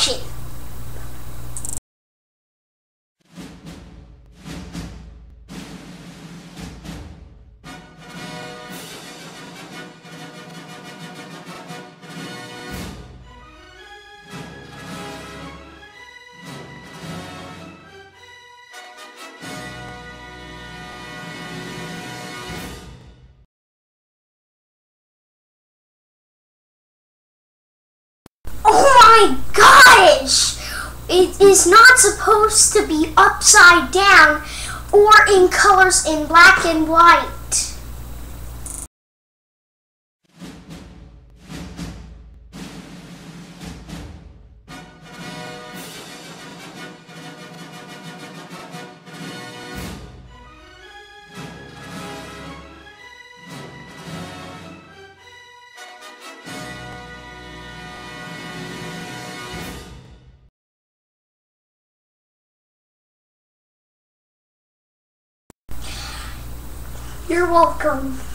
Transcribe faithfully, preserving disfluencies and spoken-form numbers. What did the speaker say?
action! Oh my gosh! It is not supposed to be upside down or in colors in black and white. You're welcome.